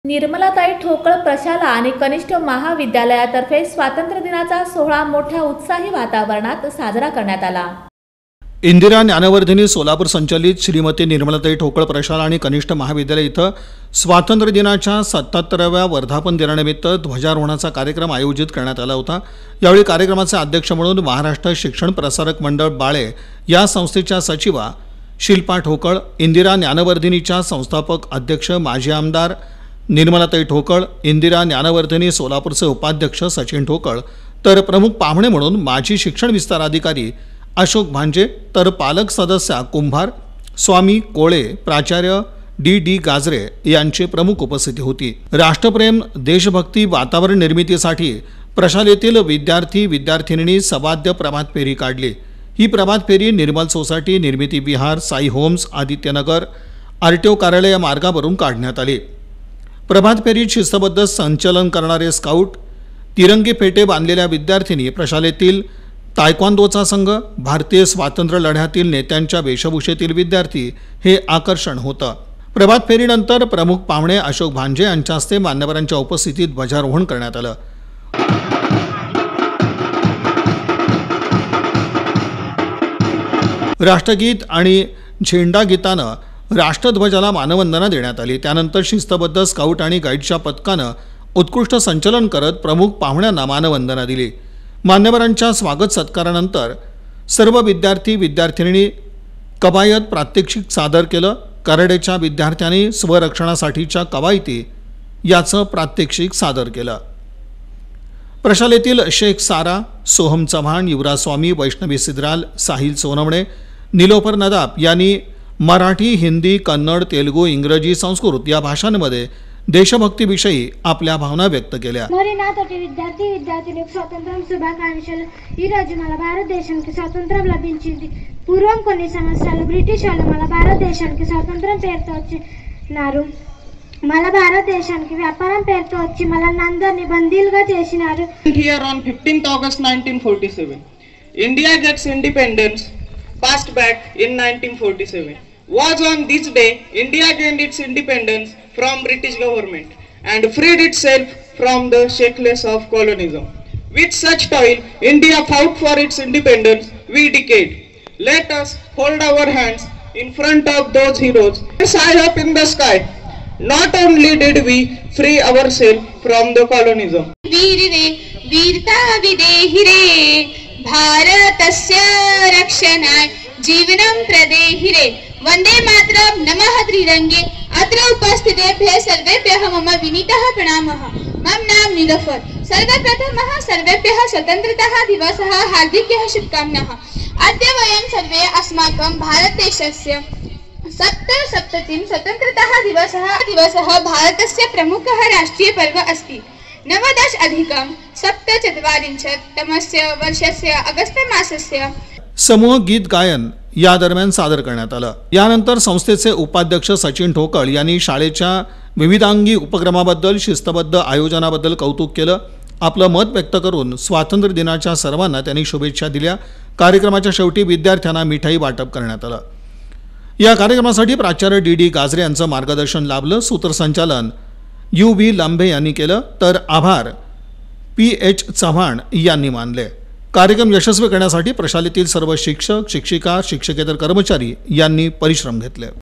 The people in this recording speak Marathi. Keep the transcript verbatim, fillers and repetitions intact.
निर्मलाताई ठोकळ प्रशाला आणि कनिष्ठ महाविद्यालयातर्फे स्वातंत्र्य दिनाचा सोहळा मोठ्या उत्साही वातावरणात साजरा करण्यात आला। इंदिरा ज्ञानवर्धिनी सोलापूर संचलित श्रीमती निर्मलाताई ठोकळ प्रशाला आणि कनिष्ठ महाविद्यालय इथं स्वातंत्र्य दिनाच्या सत्याहत्तराव्या वर्धापन दिनानिमित्त ध्वजारोहणाचा कार्यक्रम आयोजित करण्यात आला होता। यावेळी कार्यक्रमाचे अध्यक्ष म्हणून महाराष्ट्र शिक्षण प्रसारक मंडळ बाळे या संस्थेच्या सचिवा शिल्पा ठोकळ, इंदिरा ज्ञानवर्धिनीच्या संस्थापक अध्यक्ष माजी आमदार निर्मलाताई ठोकळ, इंदिरा ज्ञानवर्धिनी सोलापूरचे उपाध्यक्ष सचिन ठोकळ, तर प्रमुख पाहुणे म्हणून माजी शिक्षण विस्तार अधिकारी अशोक भांजे, तर पालक सदस्य कुंभार, स्वामी कोळे, प्राचार्य डी डी गाजरे यांची प्रमुख उपस्थिती होती। राष्ट्रप्रेम देशभक्ती वातावरण निर्मितीसाठी प्रशालेतील विद्यार्थी विद्यार्थिनींनी सवाद्य प्रभात फेरी काढली। ही प्रभात फेरी Nirmal society, Nirmiti Vihar, Sai homes, Adityanagar, RTO कार्यालय या मार्गावरून काढण्यात आली। प्रभात फेरीत शिस्तबद्ध संचलन करणारे स्काउट, तिरंगी फेटे बांधलेल्या विद्यार्थिनी, प्रशालेतील तायक्वांदोचा संघ, भारतीय स्वातंत्र्य लढ्यातील नेत्यांच्या वेशभूषेतील विद्यार्थी हे आकर्षण होतं। प्रभात फेरीनंतर प्रमुख पाहुणे अशोक भांजे यांच्या हस्ते मान्यवरांच्या उपस्थितीत ध्वजारोहण करण्यात आलं। राष्ट्रगीत आणि झेंडा गीतानं राष्ट्रध्वजाला मानवंदना देण्यात आली। त्यानंतर शिस्तबद्ध स्काउट आणि गाईडच्या पथकानं उत्कृष्ट संचलन करत प्रमुख पाहुण्यांना मानवंदना दिली। मान्यवरांच्या स्वागत सत्कारानंतर सर्व विद्यार्थी विद्यार्थिनींनी कवायत प्रात्यक्षिक सादर केलं। करडेच्या विद्यार्थ्यांनी स्वरक्षणासाठीच्या कवायती याचं प्रात्यक्षिक सादर केलं। प्रशालेतील शेख सारा, सोहम चव्हाण, युवराज स्वामी, वैष्णवी सिद्राल, साहिल सोनवणे, निलोफर नदाब यांनी मराठी, हिंदी, कन्नड, तेलुगू, इंग्रजी, संस्कृत या भाषांमध्ये देशभक्तीविषयी आपल्या भावना व्यक्त केल्या। మరి నాతోటి విద్యార్థి విద్యార్థులకు స్వాతంత్రం శుభాకాంక్షలు। ఈ రోజు మన భారతదేశానికి స్వాతంత్రం లభించింది। పూర్వం కొన్ని సంవత్సరాలు బ్రిటిష్ వాళ్ళు మన భారతదేశానికి స్వాతంత్రం పేరుతో వచ్చినారు। మన భారతదేశానికి వ్యాపారం పేరుతో వచ్చి మనల్ని అందరినీ బందీలుగా చేసినారు। Here on fifteenth August nineteen forty-seven, India gets independence, passed back in nineteen forty-seven. Was on this day India gained its independence from British government and freed itself from the shackles of colonialism. With such toil, India fought for its independence. We decade. Let us hold our hands in front of those heroes. High up in the sky, not only did we free ourselves from the colonialism. वीर रे वीरता विदेहि रे भारतस्य रक्षणाय जीवनं प्रदेहि रे। वंदे मातरम, नमः त्रिरंगे। अत्र उपस्थितेभ्यः सर्वेभ्यः मम विनीतः प्रणामः। मम नाम नीलोफर। सर्वप्रथमः सर्वेभ्यः स्वतन्त्रता दिवसः हार्दिक्यः शुभकामनाः। अद्य वयं सर्वे अस्माकं भारतदेशस्य सप्तसप्ततिं स्वतन्त्रता दिवसः दिवसः भारतस्य प्रमुखः राष्ट्रीयपर्व अस्ति। नवदश अधिकं सप्तचत्वारिंशत् तमस्य वर्षस्य अगस्त मासस्य समूह गीत गायन या दरम्यान सादर करण्यात आलं। यानंतर संस्थेचे उपाध्यक्ष सचिन ठोकळ यांनी शाळेच्या विविधांगी उपक्रमाबद्दल, शिस्तबद्ध आयोजनाबद्दल कौतुक केलं। आपलं मत व्यक्त करून स्वातंत्र्य दिनाच्या सर्वांना त्यांनी शुभेच्छा दिल्या। कार्यक्रमाच्या शेवटी विद्यार्थ्यांना मिठाई वाटप करण्यात आलं। या कार्यक्रमासाठी प्राचार्य डी डी गाजरे यांचं मार्गदर्शन लाभलं। सूत्रसंचालन यू व्ही लांबे यांनी केलं, तर आभार पी एच चव्हाण यांनी मानले। कार्यक्रम यशस्वी करण्यासाठी प्रशालेतील सर्व शिक्षक, शिक्षिका, शिक्षकेतर कर्मचारी यांनी परिश्रम घेतले।